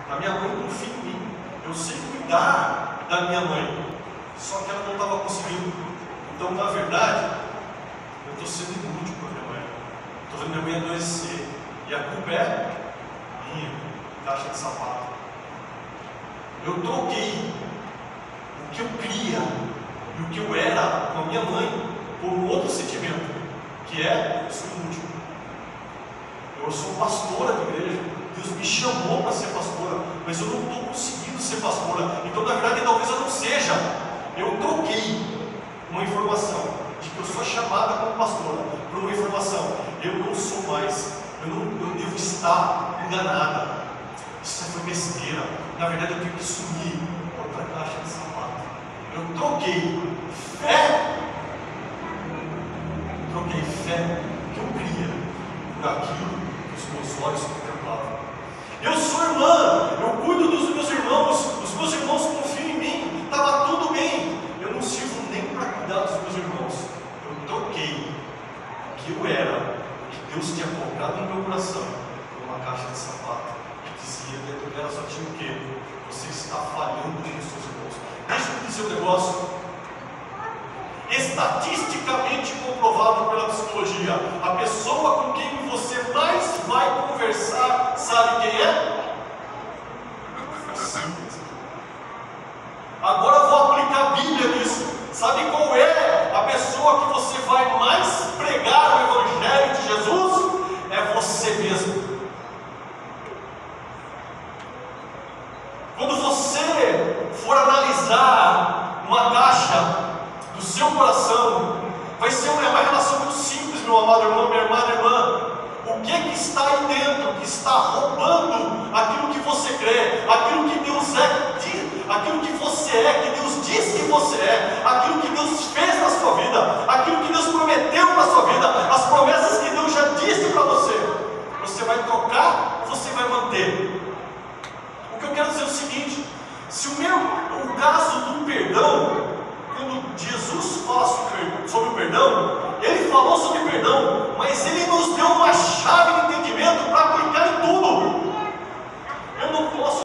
A minha mãe confia em mim. Eu sei cuidar da minha mãe. Só que ela não estava conseguindo. Então, na verdade, eu estou sendo inútil para minha mãe. Estou vendo minha mãe adoecer. E a culpa é minha. Caixa de sapato. Eu troquei o que eu cria e o que eu era com a minha mãe por um outro sentimento, que é: eu sou inútil. Eu sou pastora de igreja. Deus me chamou para ser pastora, mas eu não estou conseguindo ser pastora. Então, na verdade, talvez eu não seja. Eu troquei uma informação de que eu sou chamada como pastora por uma informação: eu não sou mais. Eu devo estar enganada. Isso foi besteira. Na verdade, eu tenho que sumir outra caixa de sapato. Eu troquei fé que eu cria por aquilo que os meus olhos contemplavam. Eu sou irmã, eu cuido dos meus irmãos, os meus irmãos confiam em mim, estava tudo bem. Eu não sirvo nem para cuidar dos meus irmãos. Eu troquei o que eu era, o que Deus tinha colocado no meu coração, por uma caixa de sapato que dizia dentro dela só tinha o quê? Você está falhando com os seus irmãos. Deixa eu dizer um negócio. Estatisticamente comprovado pela psicologia, a pessoa com quem você mais vai conversar, sabe quem é? Você mesmo. Agora eu vou aplicar a Bíblia nisso. Sabe qual é a pessoa que você vai mais pregar o Evangelho de Jesus? É você mesmo. Quando você for analisar uma caixa do seu coração, vai ser uma relação muito simples, meu amado irmão, minha amada irmã. O que está aí dentro, que está roubando aquilo que você crê, aquilo que Deus é, aquilo que você é, que Deus diz que você é, aquilo que Deus fez na sua vida, aquilo que Deus prometeu para a sua vida, as promessas que Deus já disse para você. Você vai trocar ou você vai manter? O que eu quero dizer é o seguinte: se o caso do perdão, quando Jesus fala sobre o perdão, ele falou sobre perdão